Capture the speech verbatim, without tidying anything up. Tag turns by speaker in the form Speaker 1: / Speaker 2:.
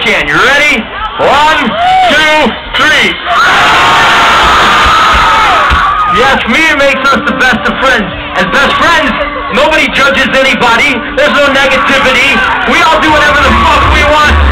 Speaker 1: can. You ready? One, two, three. You ask me, it makes us the best of friends. As best friends, nobody judges anybody. There's no negativity. We all do whatever the fuck we want.